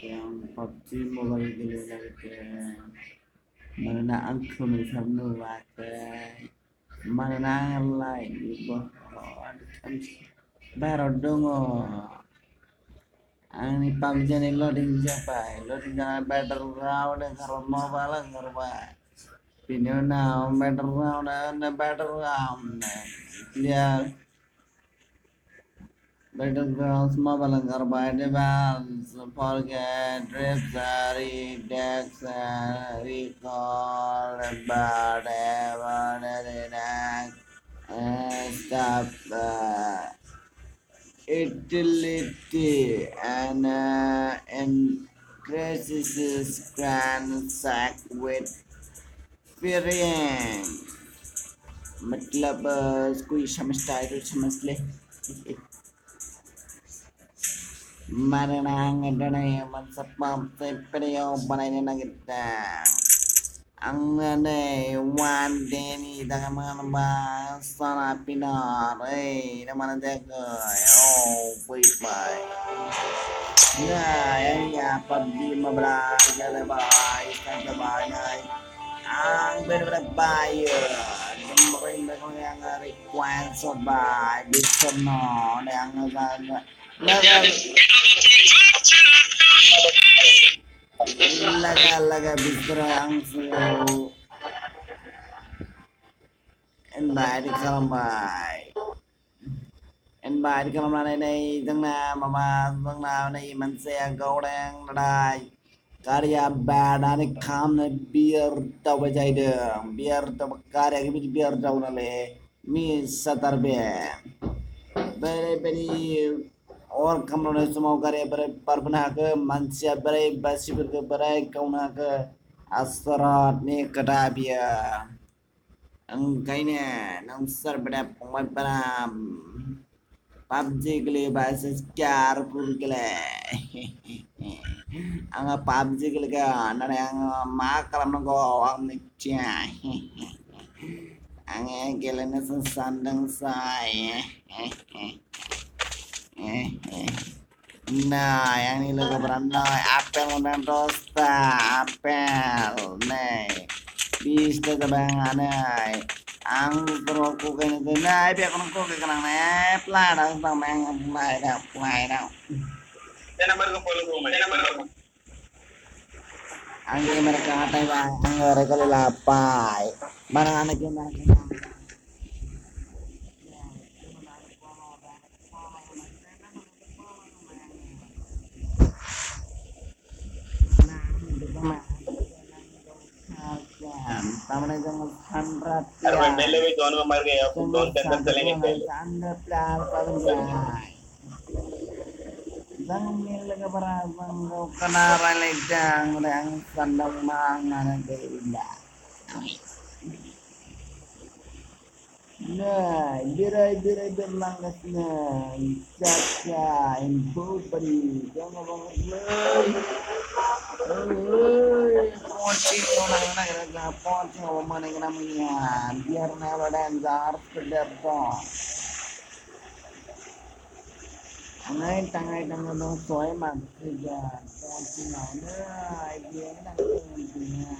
yang PUBG Mobile gini lagi mana na ang kami sama wate mana na ang lain ibo baru dongo ang ni PUBG ni loading siapa loading jangan battle round kalau mobile ngerba pino na battle round na battle round dia Battlegrounds mobile ngerba advance forget Repsari Dex recall but ever stop utility and increases grand sack with variant मतलब कोई समझता है तो समझ ले Maranang adana mansapam tepreo panay na kita ang one day ni tangan mga sana pinar naman deko wait bye na yan ya pabdi mabra gala bye kanta bye ang bener bayo marin ko yang request so bye bisa no yang laga bisra ang so invite kalamay invite kalamay này tăng na mà tăng nào này mình sẽ go đang đây karya bada này kham này beer tàu bây giờ đường beer tàu karya cái beer tàu này le mi satar be bere beri और कमरों सुमाव करे बरे परबना के मंचिया बरे बसिबर के बरे कौना के असरात ने कटाबिया अंगाइने नंसर बड़े पंगत बराम PUBG के लिए बस क्या रुकुल के लिए अंगा PUBG के लिए नरे अंगा माँ कलम नको अंग निच्चिया अंगे के लिए नसन संदंग Sai Nah, yang ini lo beranda apel dan tosta apel nih bisa tebangan nih ang perokok ini tuh nah biar kan kok kenang nih pelan tentang mengang pelai dah ang mereka katai bang mereka lelapai barang anak mereka तामने जंगल संरत अरे मैं मेले में दोनों में मर गए अब दोनों टेंशन चलेंगे पहले संरत प्यार पदंजाय जंगल मेले के बराबर कनारा ledang yang sandang mangan beda nah birai berlangasnya caca info beri jangan banget Pocing orang kira pocing apa mana yang namanya biar nela dan jar kedar dong angai tangai dong soy mak kerja pocing ada dia nak punya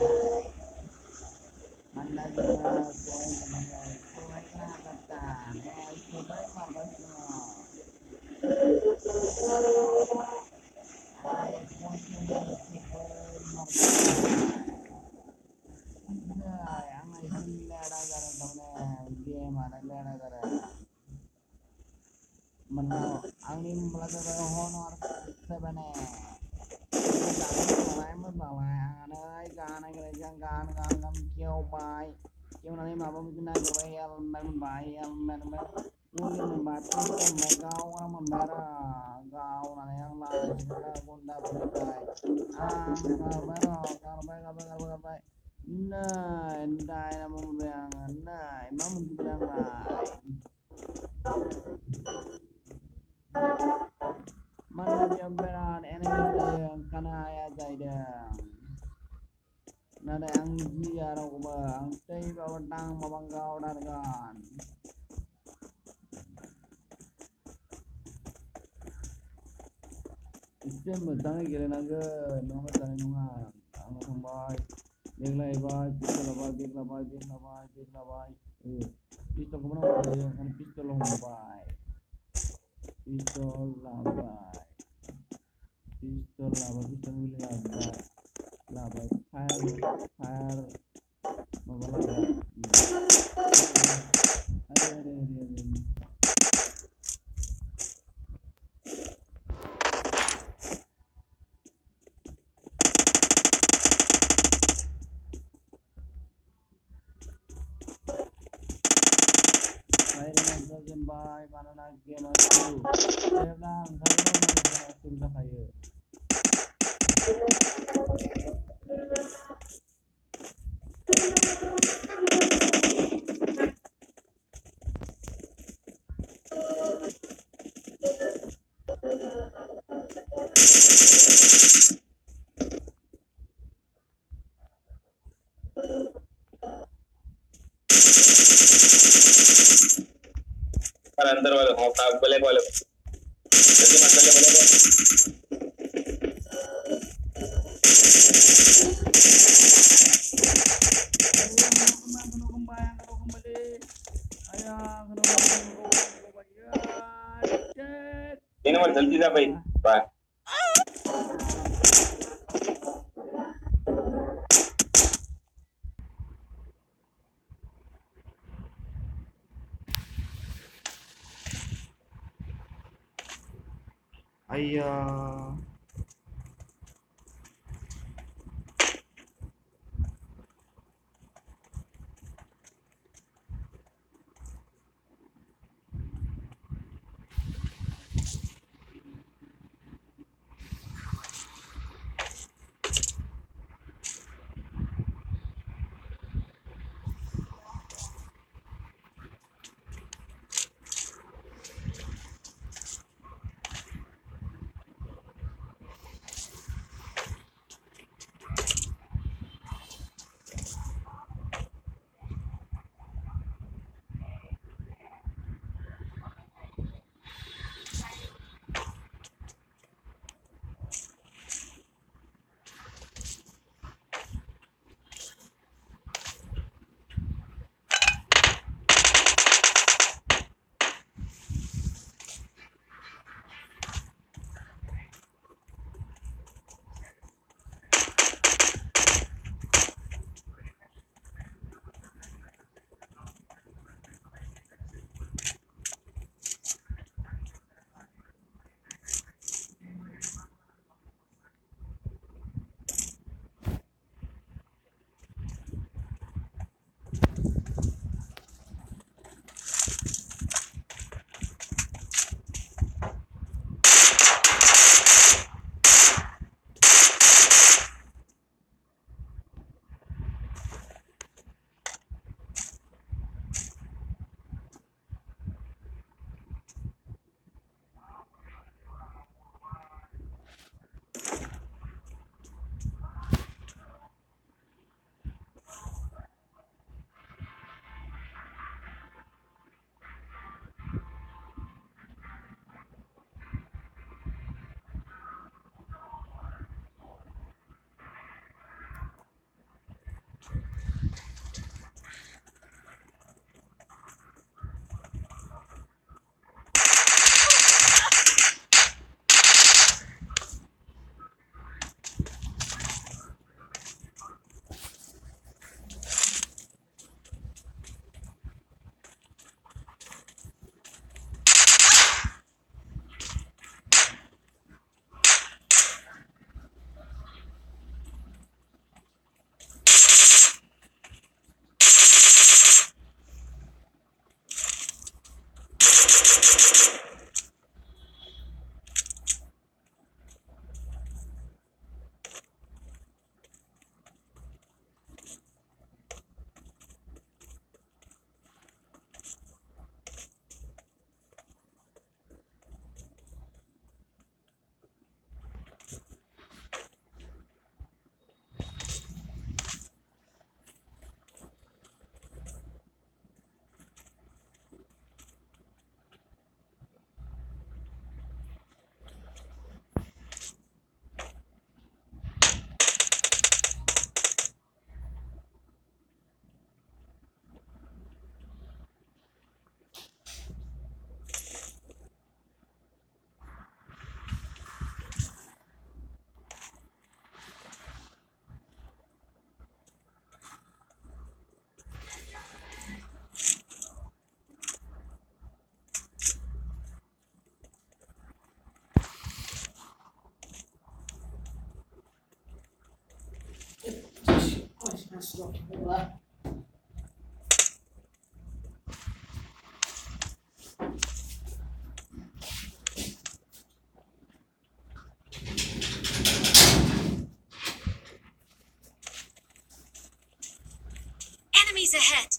mana dia soy mana soy nak kata soy mak angin melakukan honor sebenarnya mới bảo là anh ơi con này cái chân con kêu bài kêu này mà bông cái này của em bài em muốn mình bài tôi mày cao mà bà cao này em là con đã bài kalau bài nah entah nama membayangkan nah emang bilang mana jamberan enemy yang kana ya jaidang nada ang jiar ko ba ang tay bawatang mabanggaw dargan एसे मोजाङै गेलेनांगोन नङाबा जानाय नङा आंना थांबाय देग्लायबाय पिस्तल लाबाय bag लाबाय पिस्तलखौबो नांगौ जायो ओंखायनो पिस्तल हमबाय पिस्तल लाबाय पिस्तल लाबाय फायार माबा लाबाय आरे फायारिं जाजेनबाय मानोना गेमा जेब्ला ओंखारो गेमा सुरु जाखायो पर अंदर वाले हाँ ब्लैक वाले जल्दी मत चले ini mah जल्दी जा भाई bye Ayah. Enemies ahead!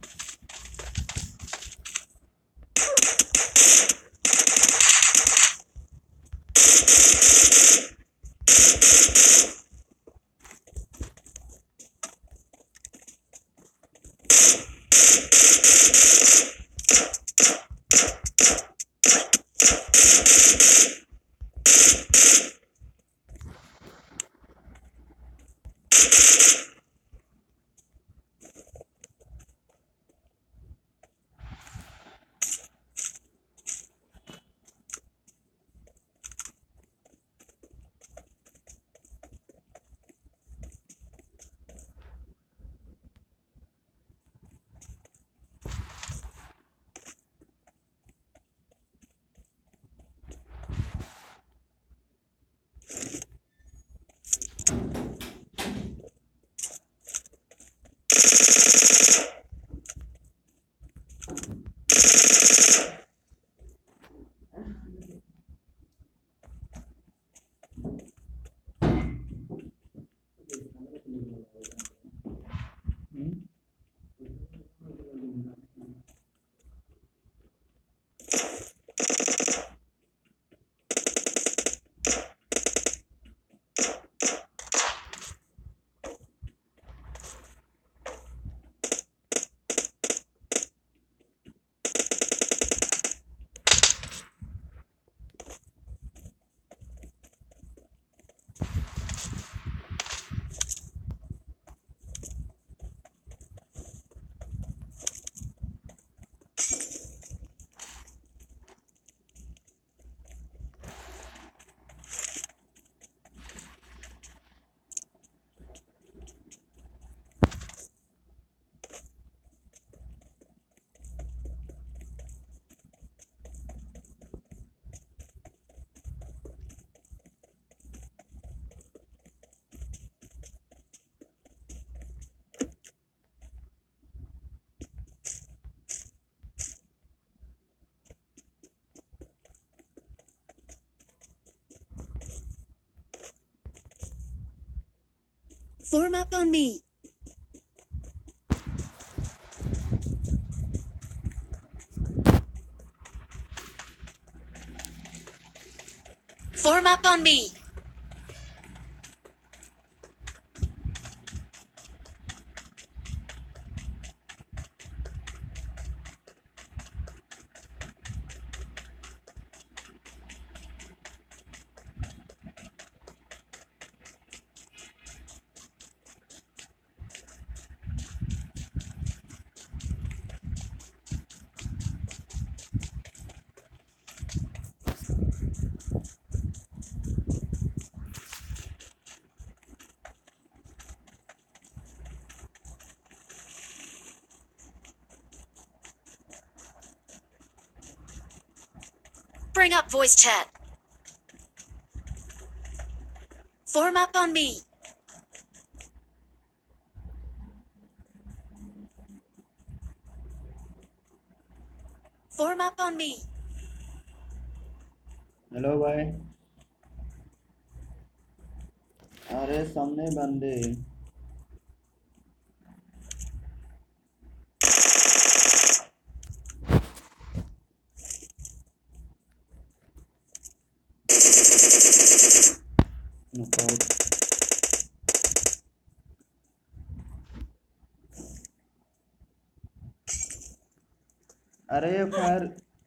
Form up on me! Form up on me! Bring up voice chat. Form up on me. Form up on me. Hello भाई। अरे सामने बंदे। Knockout. अरे फायर।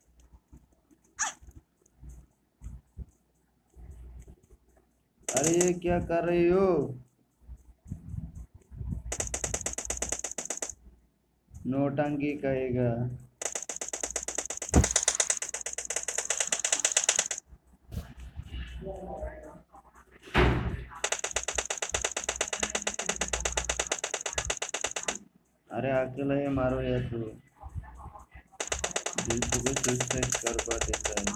अरे ये क्या कर रही हो? नौटंकी कहेगा। अरे अकेला ही मारो यार तू। दिल को डिस्ट्रैक्ट कर पा देता है।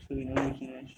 So we know which image.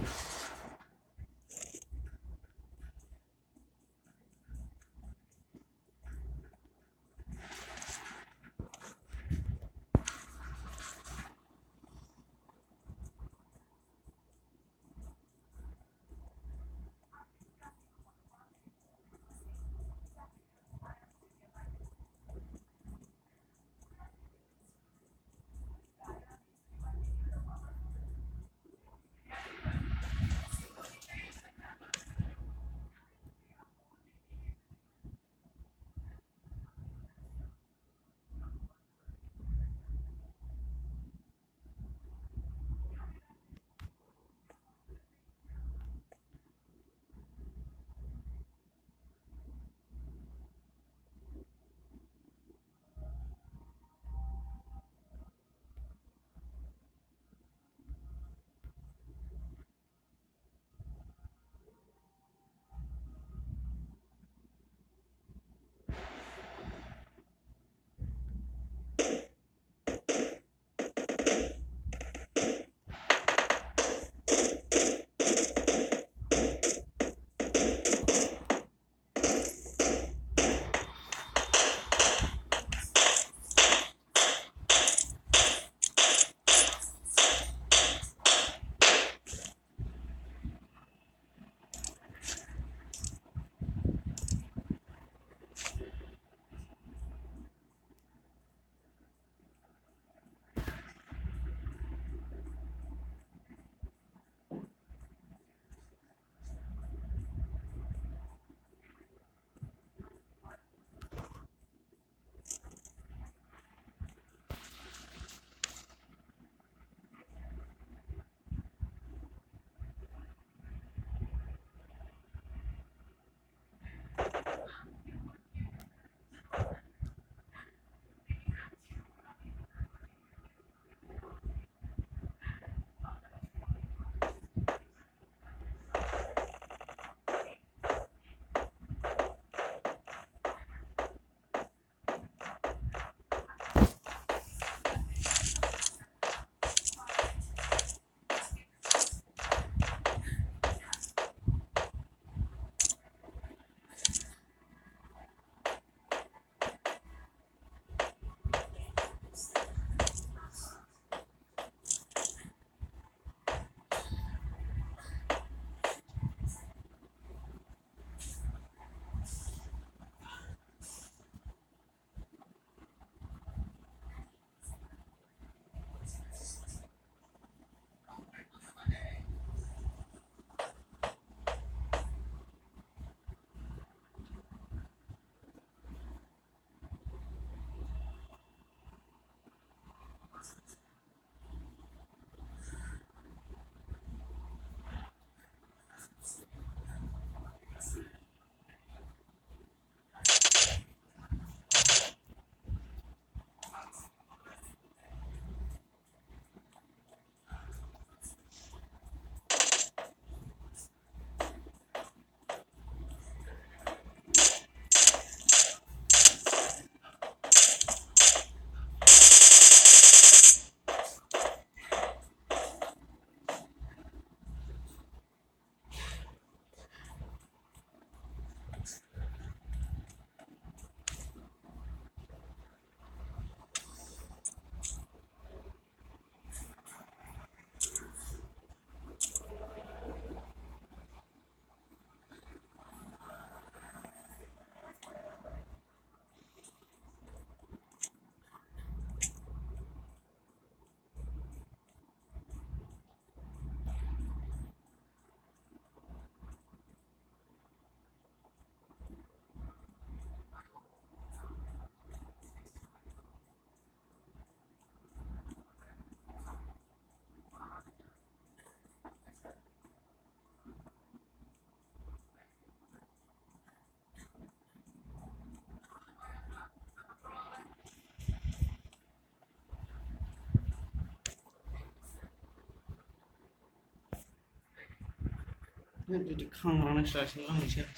这看完了啥情况一下，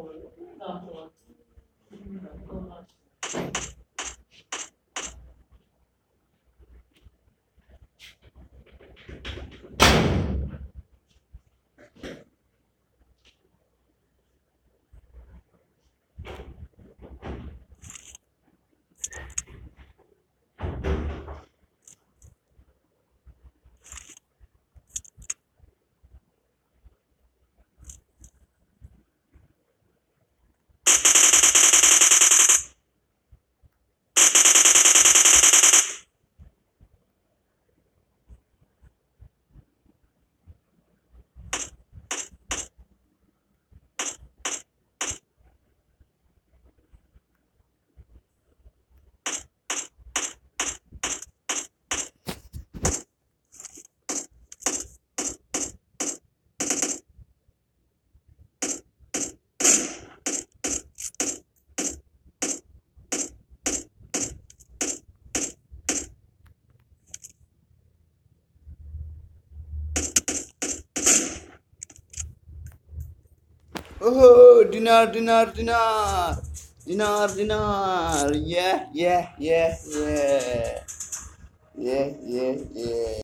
Oh, dinar. Yeah.